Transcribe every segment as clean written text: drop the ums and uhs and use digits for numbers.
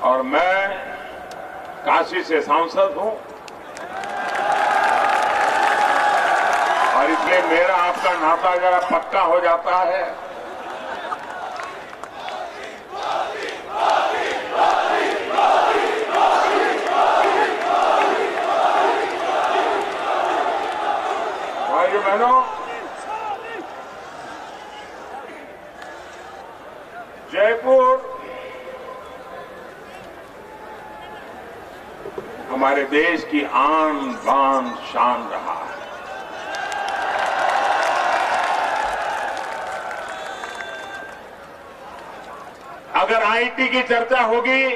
और मैं काशी से सांसद हूं और इसलिए मेरा आपका नाता जरा पक्का हो जाता है। भाइयों बहनों, जयपुर हमारे देश की आन बान शान रहा है। अगर आईटी की चर्चा होगी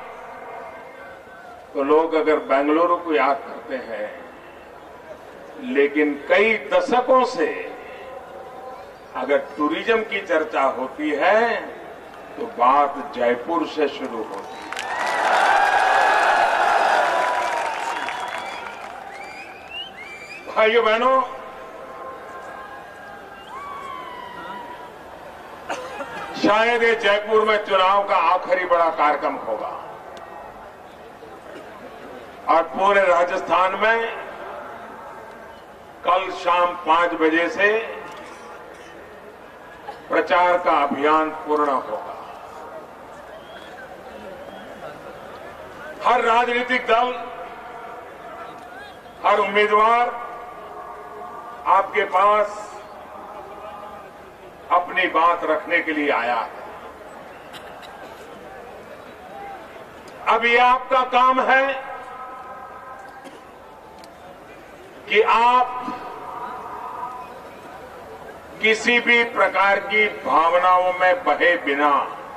तो लोग अगर बेंगलुरु को याद करते हैं, लेकिन कई दशकों से अगर टूरिज्म की चर्चा होती है तो बात जयपुर से शुरू होती है। भाइयों बहनों, शायद ये जयपुर में चुनाव का आखिरी बड़ा कार्यक्रम होगा और पूरे राजस्थान में कल शाम 5 बजे से प्रचार का अभियान पूर्ण होगा। हर राजनीतिक दल, हर उम्मीदवार आपके पास अपनी बात रखने के लिए आया है। अब ये आपका काम है कि आप किसी भी प्रकार की भावनाओं में बहे बिना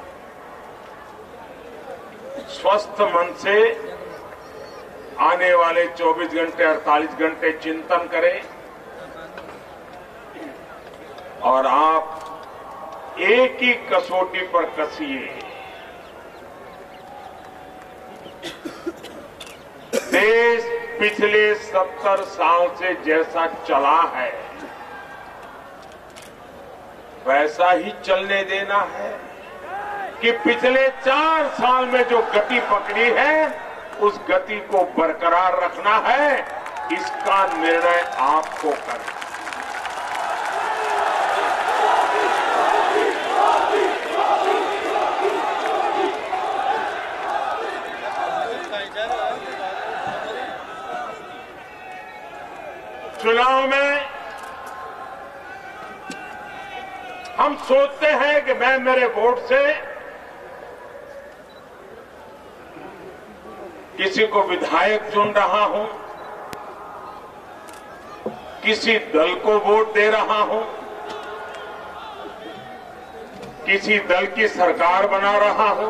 स्वस्थ मन से आने वाले 24 घंटे 48 घंटे चिंतन करें और आप एक ही कसौटी पर कसिए। देश पिछले 70 साल से जैसा चला है वैसा ही चलने देना है कि पिछले 4 साल में जो गति पकड़ी है उस गति को बरकरार रखना है। इसका निर्णय आपको करना है। चुनाव में हम सोचते हैं कि मैं मेरे वोट से किसी को विधायक चुन रहा हूं, किसी दल को वोट दे रहा हूं, किसी दल की सरकार बना रहा हूं,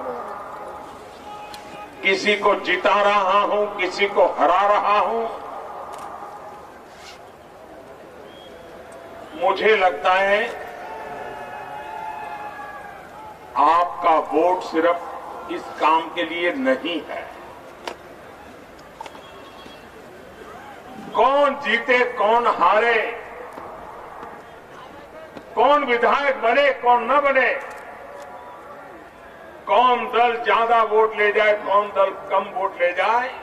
किसी को जिता रहा हूं, किसी को हरा रहा हूं। मुझे लगता है आपका वोट सिर्फ इस काम के लिए नहीं है। कौन जीते कौन हारे, कौन विधायक बने कौन न बने, कौन दल ज्यादा वोट ले जाए कौन दल कम वोट ले जाए,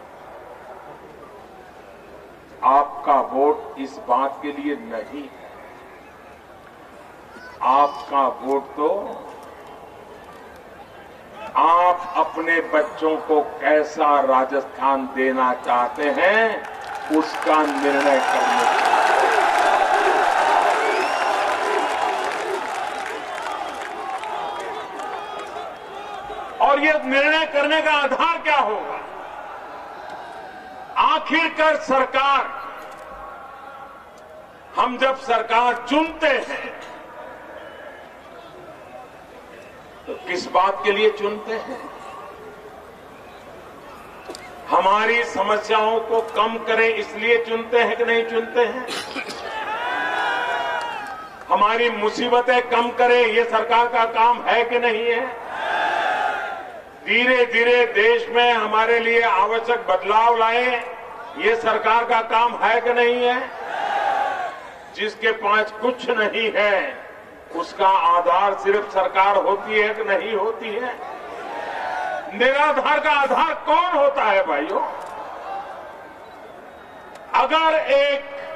आपका वोट इस बात के लिए नहीं है। आपका वोट तो आप अपने बच्चों को कैसा राजस्थान देना चाहते हैं उसका निर्णय करने का। और ये निर्णय करने का आधार क्या होगा? आखिरकार सरकार, हम जब सरकार चुनते हैं तो किस बात के लिए चुनते हैं? हमारी समस्याओं को कम करें इसलिए चुनते हैं कि नहीं चुनते हैं? हमारी मुसीबतें कम करें ये सरकार का काम है कि नहीं है? धीरे धीरे देश में हमारे लिए आवश्यक बदलाव लाए ये सरकार का काम है कि नहीं है? जिसके पास कुछ नहीं है उसका आधार सिर्फ सरकार होती है कि नहीं होती है? निराधार का आधार कौन होता है भाइयों? अगर एक